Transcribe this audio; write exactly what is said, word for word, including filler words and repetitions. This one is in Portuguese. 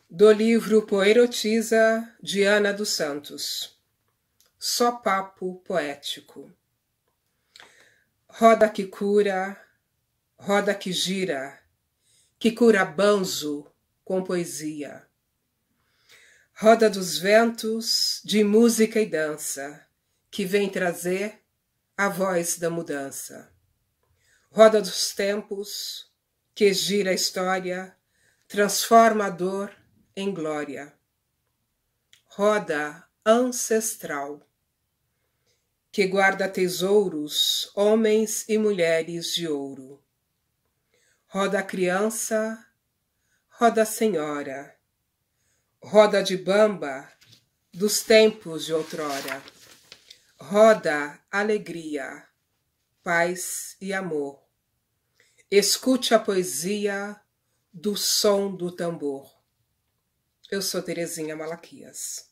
Do livro Poerotiza, de Ana dos Santos. Só papo poético. Roda que cura, roda que gira, que cura banzo com poesia. Roda dos ventos, de música e dança, que vem trazer a voz da mudança. Roda dos tempos, que gira a história, transforma a dor em glória. Roda ancestral, que guarda tesouros, homens e mulheres de ouro. Roda criança, roda senhora, roda de bamba dos tempos de outrora. Roda alegria, paz e amor. Escute a poesia do som do tambor. Eu sou Terezinha Malaquias.